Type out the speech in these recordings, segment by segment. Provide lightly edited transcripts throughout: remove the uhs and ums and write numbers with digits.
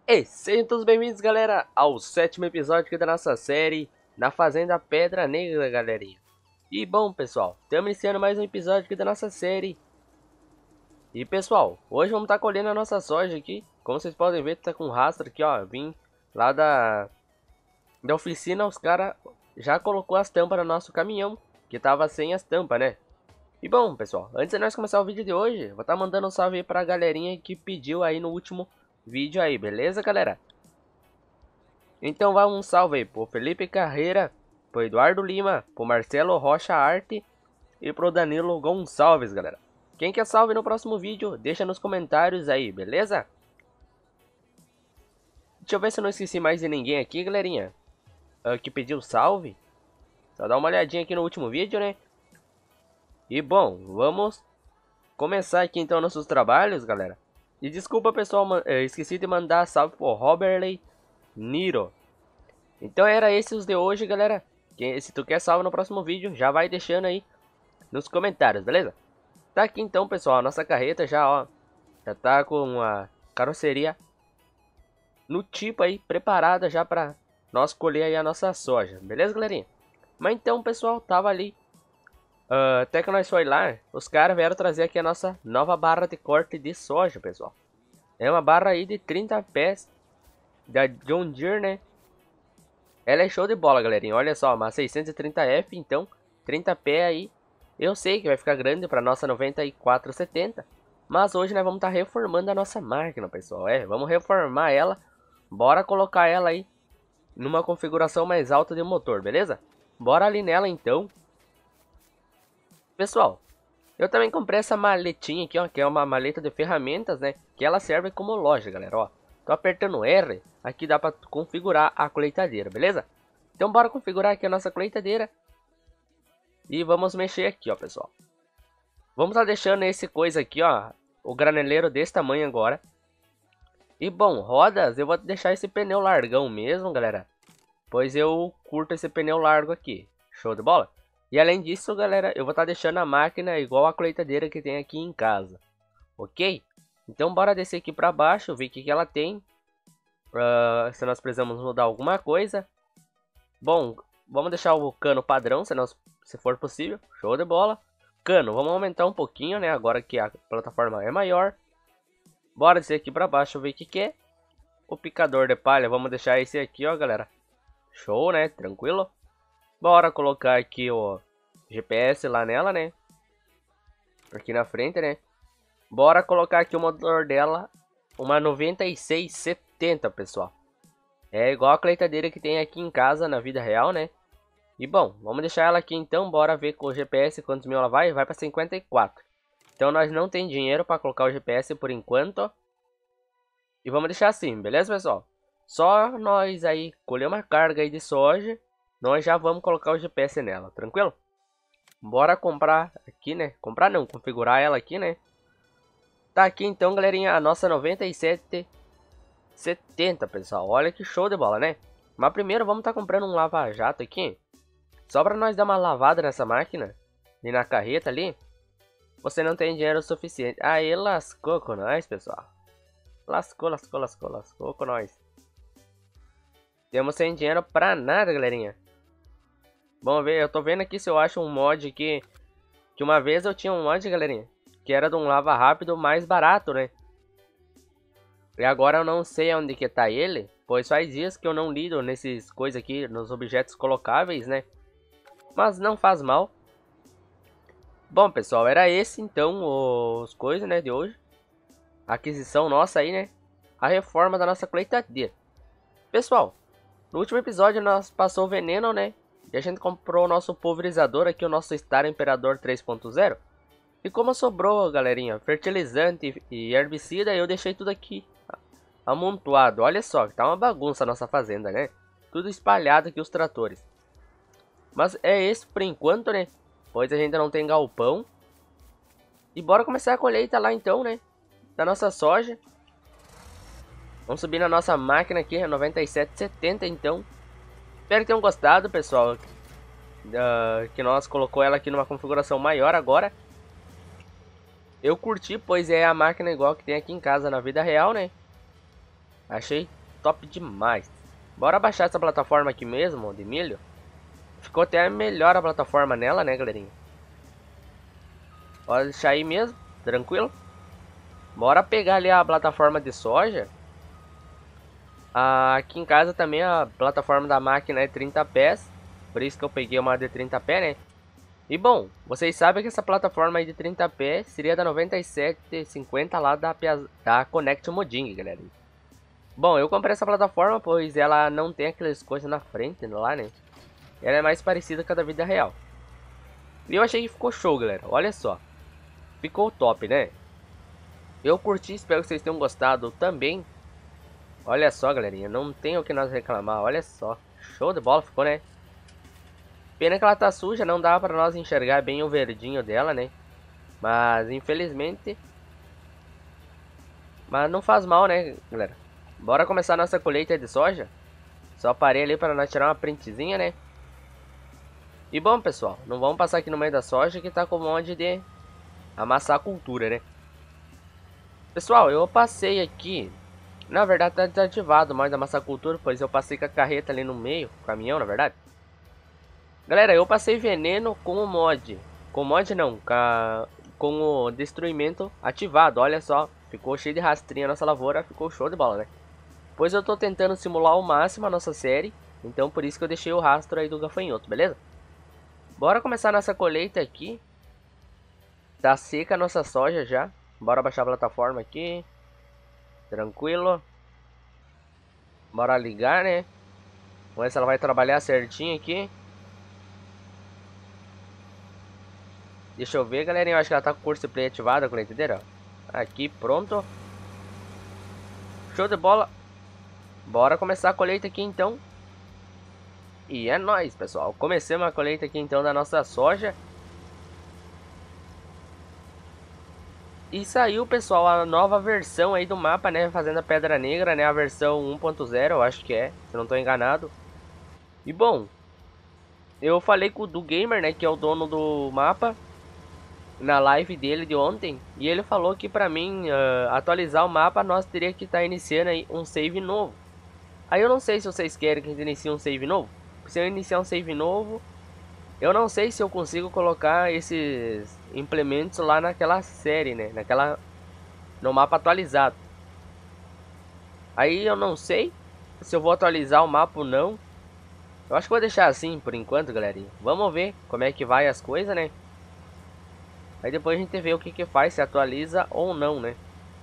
E sejam todos bem-vindos, galera, ao sétimo episódio aqui da nossa série Na Fazenda Pedra Negra, galerinha. E bom, pessoal, estamos iniciando mais um episódio aqui da nossa série. E pessoal, hoje vamos estar colhendo a nossa soja aqui. Como vocês podem ver, tá com rastro aqui, ó. Vim lá da oficina, os caras já colocou as tampas no nosso caminhão, que tava sem as tampas, né? E bom, pessoal, antes de nós começar o vídeo de hoje, vou estar mandando um salve aí pra galerinha que pediu aí no último vídeo aí, beleza, galera? Então vai um salve aí pro Felipe Carreira, pro Eduardo Lima, pro Marcelo Rocha Arte e pro Danilo Gonçalves, galera. Quem quer salve no próximo vídeo, deixa nos comentários aí, beleza? Deixa eu ver se eu não esqueci mais de ninguém aqui, galerinha, que pediu salve. Só dá uma olhadinha aqui no último vídeo, né? E bom, vamos começar aqui então nossos trabalhos, galera. E desculpa, pessoal, esqueci de mandar salve pro Robertley Niro. Então era esses os de hoje, galera. Se tu quer salve no próximo vídeo, já vai deixando aí nos comentários, beleza? Tá aqui então, pessoal, a nossa carreta já, ó. Já tá com a carroceria no tipo aí, preparada já pra nós colher aí a nossa soja. Beleza, galerinha? Mas então, pessoal, tava ali. Até que nós foi lá, os caras vieram trazer aqui a nossa nova barra de corte de soja, pessoal. É uma barra aí de 30 pés da John Deere, né? Ela é show de bola, galerinha. Olha só, uma 630F, então 30 pés aí. Eu sei que vai ficar grande para nossa 9470, mas hoje nós vamos estar reformando a nossa máquina, pessoal. Vamos reformar ela. Bora colocar ela aí numa configuração mais alta de motor, beleza? Bora ali nela então. Pessoal, eu também comprei essa maletinha aqui, ó, que é uma maleta de ferramentas, né? Que ela serve como loja, galera, ó. Tô apertando R, aqui dá pra configurar a colheitadeira, beleza? Então bora configurar aqui a nossa colheitadeira. E vamos mexer aqui, ó, pessoal. Vamos estar deixando esse coisa aqui, ó, o graneleiro desse tamanho agora. E bom, rodas, eu vou deixar esse pneu largão mesmo, galera. Pois eu curto esse pneu largo aqui. Show de bola? E além disso, galera, eu vou estar deixando a máquina igual a colheitadeira que tem aqui em casa. Ok? Então bora descer aqui para baixo, ver o que ela tem. Se nós precisamos mudar alguma coisa. Bom, vamos deixar o cano padrão, se for possível. Show de bola. Cano, vamos aumentar um pouquinho, né? Agora que a plataforma é maior. Bora descer aqui para baixo, ver o que é. O picador de palha, vamos deixar esse aqui, ó, galera. Show, né? Tranquilo. Bora colocar aqui o GPS lá nela, né? Aqui na frente, né? Bora colocar aqui o motor dela, uma 9670, pessoal. É igual a colheitadeira que tem aqui em casa, na vida real, né? E bom, vamos deixar ela aqui então, bora ver com o GPS quantos mil ela vai. Vai para 54. Então nós não tem dinheiro para colocar o GPS por enquanto. E vamos deixar assim, beleza, pessoal? Só nós aí colher uma carga aí de soja, nós já vamos colocar o GPS nela, tranquilo? Bora comprar aqui, né? Comprar não, configurar ela aqui, né? Tá aqui então, galerinha, a nossa 9770, pessoal. Olha que show de bola, né? Mas primeiro vamos estar comprando um lava-jato aqui. Só pra nós dar uma lavada nessa máquina e na carreta ali. Você não tem dinheiro suficiente. Aí lascou com nós, pessoal. Lascou com nós. Temos sem dinheiro pra nada, galerinha. Vamos ver, eu tô vendo aqui se eu acho um mod aqui. Que uma vez eu tinha um mod, galerinha, que era de um lava rápido mais barato, né? E agora eu não sei onde que tá ele, pois faz dias que eu não lido nesses coisas aqui, nos objetos colocáveis, né? Mas não faz mal. Bom, pessoal, era esse então os coisas, né, de hoje. A aquisição nossa aí, né? A reforma da nossa colheitadeira. Pessoal, no último episódio nós passou o veneno, né? E a gente comprou o nosso pulverizador aqui, o nosso Star Imperador 3.0. E como sobrou, galerinha, fertilizante e herbicida, eu deixei tudo aqui amontoado. Olha só, tá uma bagunça a nossa fazenda, né? Tudo espalhado aqui os tratores. Mas é isso por enquanto, né? Pois a gente não tem galpão. E bora começar a colheita lá então, né? Da nossa soja. Vamos subir na nossa máquina aqui, a 9770 então. Espero que tenham gostado, pessoal. Que nós colocou ela aqui numa configuração maior agora. Eu curti, pois é a máquina igual que tem aqui em casa na vida real, né? Achei top demais. Bora baixar essa plataforma aqui mesmo, de milho. Ficou até melhor a plataforma nela, né, galerinha? Pode deixar aí mesmo, tranquilo. Bora pegar ali a plataforma de soja. Aqui em casa também a plataforma da máquina é 30 pés. Por isso que eu peguei uma de 30 pés, né? E bom, vocês sabem que essa plataforma aí de 30 pés seria da 9750 lá da Connect Modding, galera. Bom, eu comprei essa plataforma pois ela não tem aquelas coisas na frente lá, né? Ela é mais parecida com a da vida real. E eu achei que ficou show, galera. Olha só. Ficou top, né? Eu curti, espero que vocês tenham gostado também. Olha só, galerinha. Não tem o que nós reclamar. Olha só. Show de bola ficou, né? Pena que ela tá suja. Não dá pra nós enxergar bem o verdinho dela, né? Mas, infelizmente... Mas não faz mal, né, galera? Bora começar a nossa colheita de soja. Só parei ali para nós tirar uma printzinha, né? E bom, pessoal, não vamos passar aqui no meio da soja que tá com um monte de amassar a cultura, né? Pessoal, eu passei aqui. Na verdade tá desativado mais da massa cultura, pois eu passei com a carreta ali no meio, caminhão, na verdade. Galera, eu passei veneno com o mod. Com o mod não, com o destruimento ativado, olha só. Ficou cheio de rastrinha a nossa lavoura, ficou show de bola, né? Pois eu tô tentando simular ao máximo a nossa série, então por isso que eu deixei o rastro aí do gafanhoto, beleza? Bora começar nossa colheita aqui. Tá seca a nossa soja já. Bora baixar a plataforma aqui. Tranquilo. Bora ligar, né? Vamos ver se ela vai trabalhar certinho aqui. Deixa eu ver, galerinha. Eu acho que ela tá com o curso play ativado, a colheitadeira. Aqui, pronto. Show de bola. Bora começar a colheita aqui, então. E é nóis, pessoal. Comecemos a colheita aqui, então, da nossa soja. E saiu, pessoal, a nova versão aí do mapa, né? Fazenda Pedra Negra, né? A versão 1.0, eu acho que é, se não estou enganado. E bom, eu falei com o do Gamer, né? Que é o dono do mapa, na live dele de ontem. E ele falou que pra mim atualizar o mapa, nós teria que estar iniciando aí um save novo. Aí eu não sei se vocês querem que a gente inicie um save novo. Se eu iniciar um save novo, eu não sei se eu consigo colocar esses implementos lá naquela série, né? No mapa atualizado. Aí eu não sei se eu vou atualizar o mapa ou não. Eu acho que vou deixar assim por enquanto, galerinha. Vamos ver como é que vai as coisas, né? Aí depois a gente vê o que faz, se atualiza ou não, né?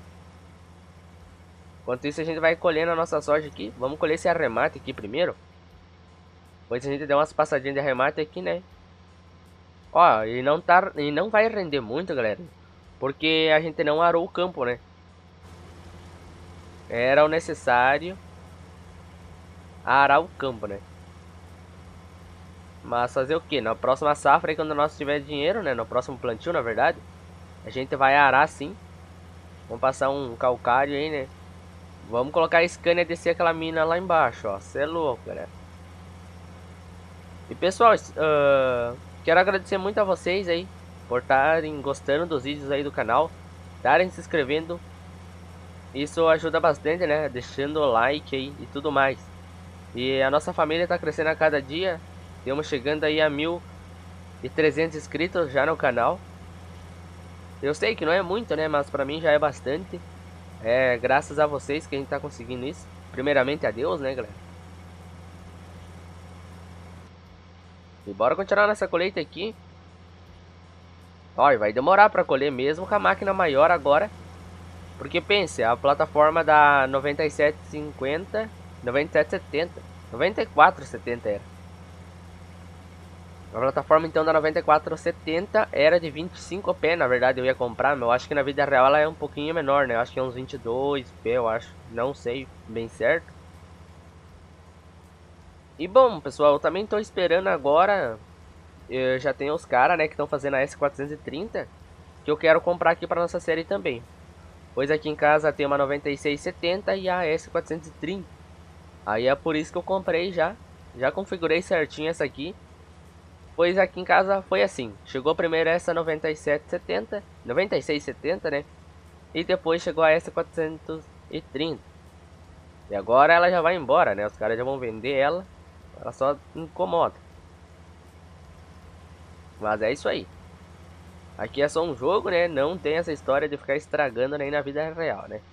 Enquanto isso a gente vai colhendo a nossa soja aqui. Vamos colher esse arremate aqui primeiro. Depois a gente dá umas passadinhas de arremate aqui, né? Ó, e não vai render muito, galera. Porque a gente não arou o campo, né? Era o necessário arar o campo, né? Mas fazer o que? Na próxima safra, aí, quando nós tiver dinheiro, né? No próximo plantio, na verdade, a gente vai arar sim. Vamos passar um calcário aí, né? Vamos colocar a Scania e descer aquela mina lá embaixo, ó. Cê é louco, galera. E pessoal, quero agradecer muito a vocês aí por estarem gostando dos vídeos aí do canal, estarem se inscrevendo. Isso ajuda bastante, né? Deixando o like aí e tudo mais. E a nossa família tá crescendo a cada dia. Estamos chegando aí a 1.300 inscritos já no canal. Eu sei que não é muito, né? Mas pra mim já é bastante. É graças a vocês que a gente tá conseguindo isso. Primeiramente a Deus, né, galera? E bora continuar nessa colheita aqui. Olha, vai demorar pra colher mesmo com a máquina maior agora. Porque pense, a plataforma da 9750, 9770, 9470 era. A plataforma então da 9470 era de 25 pés, na verdade eu ia comprar, mas eu acho que na vida real ela é um pouquinho menor, né? Eu acho que é uns 22 pés, eu acho. Não sei bem certo. E bom, pessoal, eu também tô esperando agora. Eu já tenho os caras, né, que estão fazendo a S430, que eu quero comprar aqui para nossa série também. Pois aqui em casa tem uma 9670 e a S430. Aí é por isso que eu comprei já. Já configurei certinho essa aqui. Pois aqui em casa foi assim. Chegou primeiro essa 9770, 9670, né? E depois chegou a S430. E agora ela já vai embora, né? Os caras já vão vender ela. Ela só incomoda. Mas é isso aí. Aqui é só um jogo, né? Não tem essa história de ficar estragando nem na vida real, né?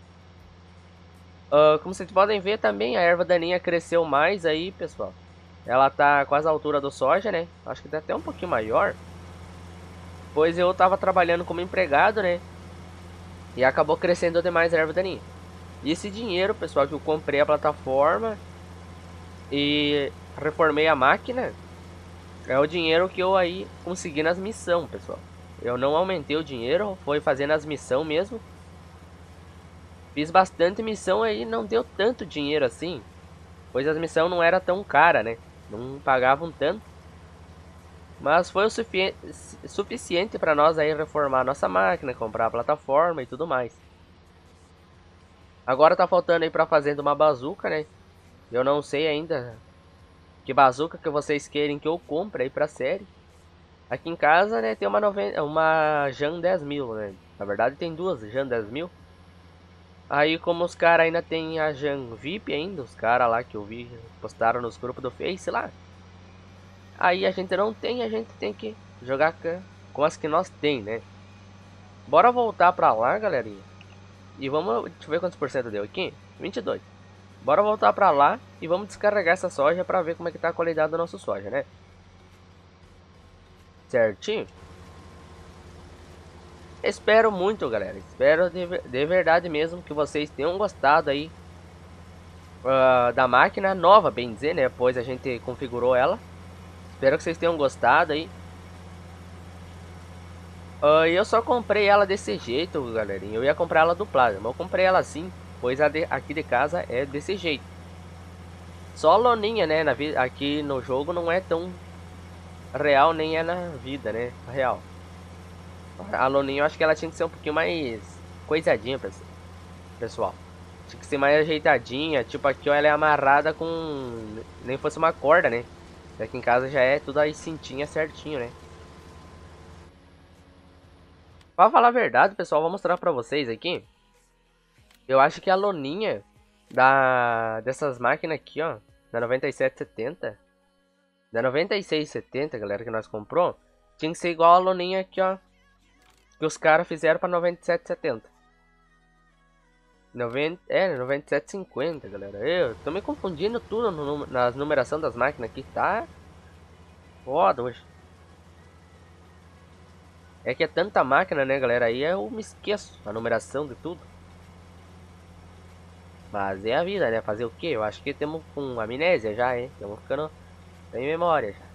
Como vocês podem ver também, a erva daninha cresceu mais aí, pessoal. Ela tá quase a altura do soja, né? Acho que tá até um pouquinho maior. Pois eu tava trabalhando como empregado, né? E acabou crescendo demais a erva daninha. E esse dinheiro, pessoal, que eu comprei a plataforma e reformei a máquina, é o dinheiro que eu aí consegui nas missões, pessoal. Eu não aumentei o dinheiro, foi fazendo as missões mesmo. Fiz bastante missão aí, não deu tanto dinheiro assim, pois as missões não era tão cara, né? Não pagavam tanto. Mas foi o suficiente para nós aí reformar nossa máquina, comprar a plataforma e tudo mais. Agora tá faltando aí para fazenda uma bazuca, né? Eu não sei ainda que bazuca que vocês querem que eu compre aí pra série. Aqui em casa, né, tem uma Jan 10.000, né? Na verdade tem duas Jan 10.000. Aí como os caras ainda tem a Jan VIP ainda, os caras lá que eu vi postaram nos grupos do Face lá. Aí a gente não tem, a gente tem que jogar com as que nós tem, né? Bora voltar pra lá, galerinha. E vamos, deixa eu ver quantos por cento deu aqui. 22. Bora voltar pra lá e vamos descarregar essa soja pra ver como é que tá a qualidade do nosso soja, né? Certinho? Espero muito, galera. Espero de verdade mesmo que vocês tenham gostado aí da máquina nova, bem dizer, né? Pois a gente configurou ela. Espero que vocês tenham gostado aí. E eu só comprei ela desse jeito, galerinha. Eu ia comprar ela duplada, mas eu comprei ela assim, pois aqui de casa é desse jeito. Só a loninha, né? Aqui no jogo não é tão real, nem é na vida, né? Real. A loninha eu acho que ela tinha que ser um pouquinho mais coisadinha, pessoal. Tinha que ser mais ajeitadinha. Tipo, aqui ó, ela é amarrada com... nem fosse uma corda, né? Aqui em casa já é tudo aí cintinha certinho, né? Pra falar a verdade, pessoal, vou mostrar pra vocês aqui. Eu acho que a loninha dessas máquinas aqui, ó, da 9770, da 9670, galera, que nós comprou, tinha que ser igual a loninha aqui, ó, que os caras fizeram pra 9770. 9750, galera. Eu tô me confundindo tudo nas numeração das máquinas aqui, tá? Foda hoje. É que é tanta máquina, né, galera? Aí eu me esqueço a numeração de tudo. Mas é a vida, né? Fazer o quê? Eu acho que temos com amnésia já, hein? Estamos ficando sem memória já.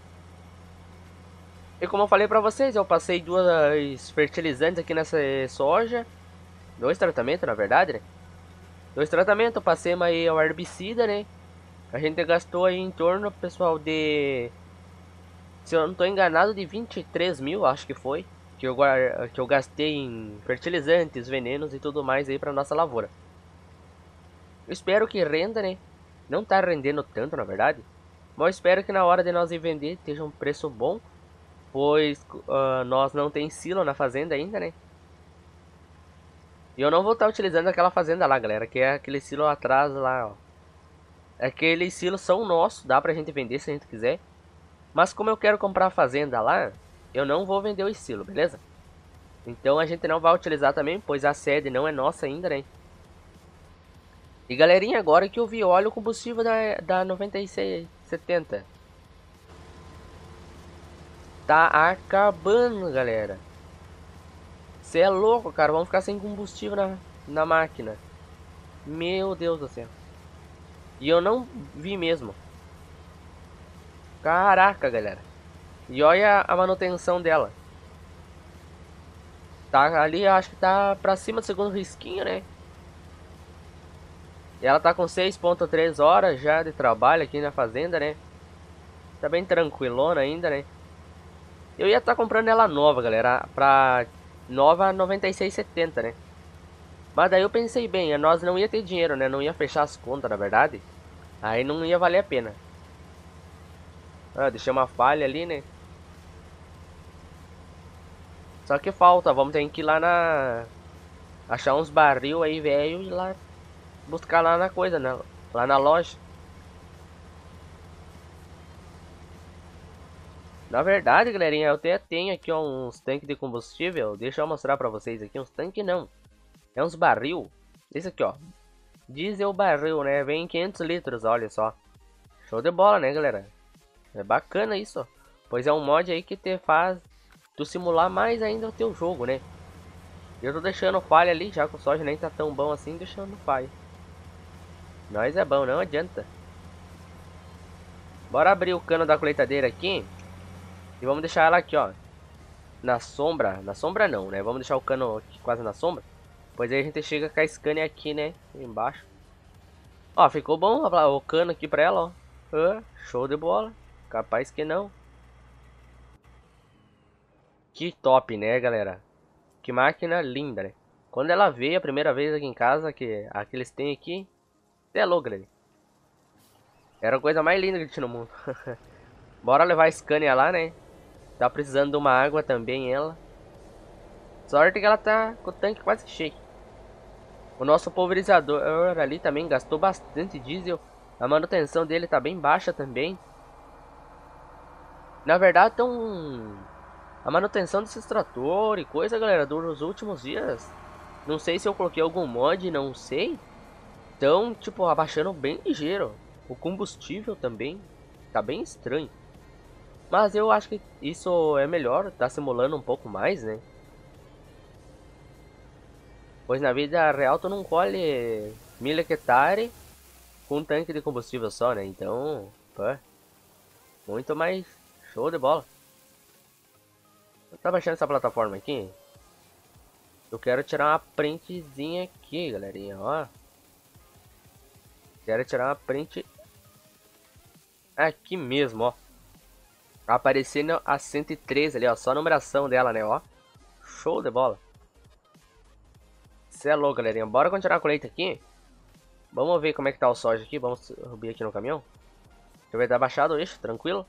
E como eu falei pra vocês, eu passei duas fertilizantes aqui nessa soja. Dois tratamentos, na verdade, né? Dois tratamentos, passei aí o herbicida, né? A gente gastou aí em torno, pessoal, de... se eu não tô enganado, de 23 mil, acho que foi. Que eu gastei em fertilizantes, venenos e tudo mais aí pra nossa lavoura. Eu espero que renda, né? Não tá rendendo tanto, na verdade. Mas eu espero que na hora de nós ir vender esteja um preço bom. Pois nós não tem silo na fazenda ainda, né? E eu não vou estar utilizando aquela fazenda lá, galera. Que é aquele silo atrás lá, ó. Aqueles silos são nossos, dá pra gente vender se a gente quiser. Mas como eu quero comprar a fazenda lá, eu não vou vender o silo, beleza? Então a gente não vai utilizar também, pois a sede não é nossa ainda, né? E galerinha, agora que eu vi, olha o combustível da 9670. Tá acabando, galera. Você é louco, cara. Vamos ficar sem combustível na máquina. Meu Deus do céu. E eu não vi mesmo. Caraca, galera. E olha a manutenção dela. Tá ali, acho que tá pra cima do segundo risquinho, né? E ela tá com 6,3 horas já de trabalho aqui na fazenda, né? Tá bem tranquilona ainda, né? Eu ia estar comprando ela nova, galera. Pra nova 9670, né? Mas daí eu pensei bem, nós não ia ter dinheiro, né? Não ia fechar as contas, na verdade. Aí não ia valer a pena. Ah, deixei uma falha ali, né? Só que falta, vamos ter que ir lá na... achar uns barril aí, velho, e lá buscar lá na coisa, né? Lá na loja. Na verdade, galerinha, eu até tenho aqui ó, uns tanques de combustível. Deixa eu mostrar pra vocês aqui. Uns tanques não. É uns barril. Esse aqui, ó. Diesel barril, né? Vem 500 litros, olha só. Show de bola, né, galera? É bacana isso, ó. Pois é um mod aí que te faz tu simular mais ainda o teu jogo, né? Eu tô deixando falha ali, já que o soja nem tá tão bom assim, deixando falha. Nós é bom, não adianta. Bora abrir o cano da colheitadeira aqui. E vamos deixar ela aqui, ó. Na sombra. Na sombra não, né? Vamos deixar o cano aqui quase na sombra. Pois aí a gente chega com a Scania aqui, né? Embaixo. Ó, ficou bom o cano aqui pra ela, ó. Show de bola. Capaz que não. Que top, né, galera? Que máquina linda, né? Quando ela veio a primeira vez aqui em casa, que aqueles tem aqui, até louco, galera. Era a coisa mais linda que tinha no mundo. Bora levar a Scania lá, né? Tá precisando de uma água também, ela. Sorte que ela tá com o tanque quase cheio. O nosso pulverizador ali também gastou bastante diesel. A manutenção dele tá bem baixa também. Na verdade, a manutenção desses tratores e coisa, galera, dos últimos dias. Não sei se eu coloquei algum mod, não sei. Então, tipo, abaixando bem ligeiro. O combustível também tá bem estranho. Mas eu acho que isso é melhor, tá simulando um pouco mais, né? Pois na vida real tu não colhe 1000 hectares com um tanque de combustível só, né? Então, pô, muito mais show de bola. Tá baixando essa plataforma aqui? Eu quero tirar uma printzinha aqui, galerinha, ó. Quero tirar uma print aqui mesmo, ó. Aparecendo a 113 ali, ó. Só a numeração dela, né, ó. Show de bola. Cê é louco, galerinha. Bora continuar a colheita aqui. Vamos ver como é que tá o soja aqui. Vamos subir aqui no caminhão. Deixa eu ver, tá baixado o eixo, tranquilo.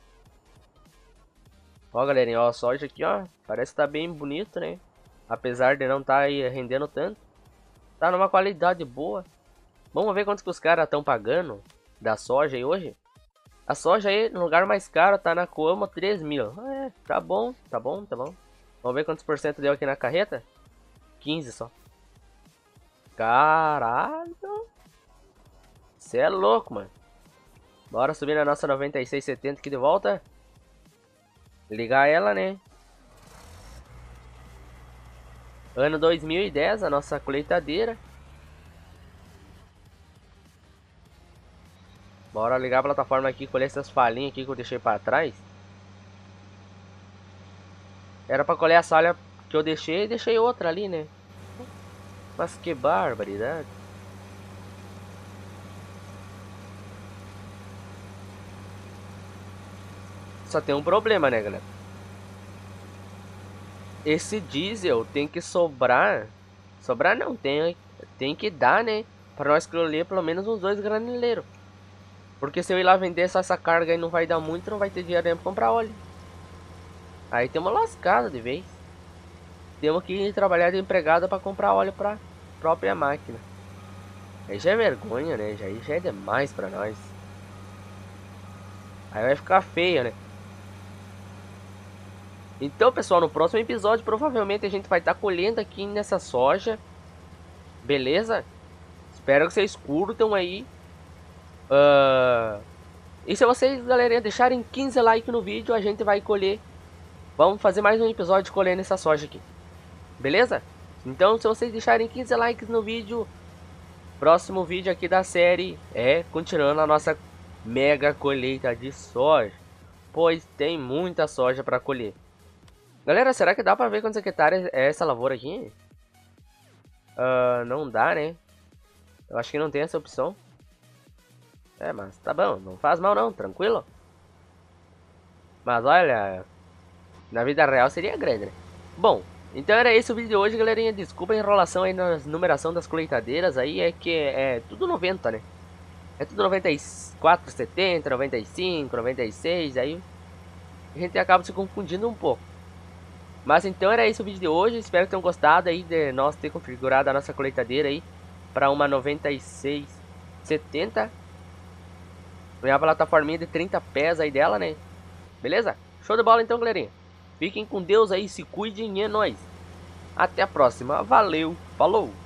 Ó, galerinha, ó, o soja aqui, ó. Parece que tá bem bonito, né? Apesar de não tá aí rendendo tanto. Tá numa qualidade boa. Vamos ver quantos que os caras estão pagando da soja aí hoje. A soja aí, no lugar mais caro, tá na Coamo 3.000. É, tá bom, tá bom, tá bom. Vamos ver quantos por cento deu aqui na carreta. 15 só. Caralho. Você é louco, mano. Bora subir na nossa 9670 aqui de volta. Ligar ela, né? Ano 2010, a nossa colheitadeira. Bora ligar a plataforma aqui, colher essas falhinhas aqui que eu deixei pra trás. Era pra colher a falha que eu deixei e deixei outra ali, né? Mas que barbaridade. Só tem um problema, né, galera? Esse diesel tem que sobrar. Sobrar não, tem que dar, né? Pra nós colher pelo menos uns 2 granileiros. Porque se eu ir lá vender só essa carga e não vai dar muito, não vai ter dinheiro nem pra comprar óleo. Aí tem uma lascada de vez. Temos que ir trabalhar de empregada pra comprar óleo pra própria máquina. Aí já é vergonha, né? Já é demais pra nós. Aí vai ficar feio, né? Então, pessoal, no próximo episódio provavelmente a gente vai estar colhendo aqui nessa soja. Beleza? Espero que vocês curtam aí. E se vocês, galerinha, deixarem 15 likes no vídeo, a gente vai colher. Vamos fazer mais um episódio colhendo essa soja aqui. Beleza? Então, se vocês deixarem 15 likes no vídeo, próximo vídeo aqui da série é continuando a nossa mega colheita de soja. Pois tem muita soja para colher. Galera, será que dá pra ver quantos hectares é essa lavoura aqui? Não dá, né? Eu acho que não tem essa opção. É, mas tá bom, não faz mal não, tranquilo. Mas olha, na vida real seria grande, né? Bom, então era esse o vídeo de hoje, galerinha. Desculpa a enrolação aí na numeração das colheitadeiras aí, é que é tudo 90, né? É tudo 94, 70, 95, 96, aí a gente acaba se confundindo um pouco. Mas então era esse o vídeo de hoje, espero que tenham gostado aí de nós ter configurado a nossa colheitadeira aí para uma 96,70. Ganhar a plataforminha de 30 pés aí dela, né? Beleza? Show de bola então, galerinha. Fiquem com Deus aí, se cuidem e é nóis. Até a próxima. Valeu, falou!